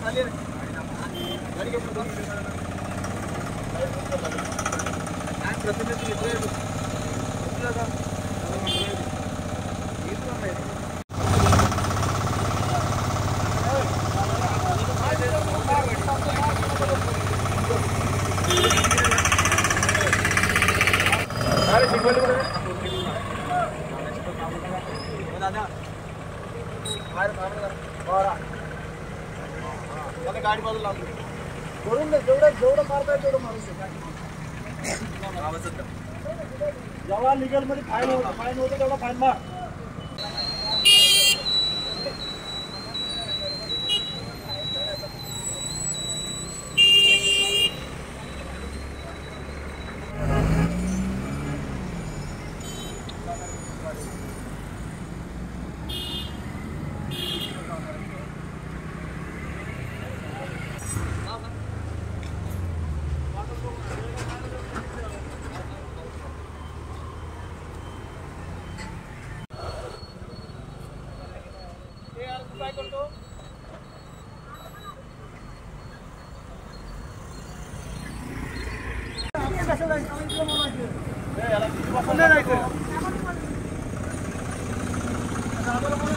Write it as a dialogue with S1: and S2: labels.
S1: गाडी बाजूला करून जेवढं मारता तेवढं मारू शकतो. जेव्हा लिगल मध्ये फाईन होतं तेवढा फाईन मार. काय करतो जायचं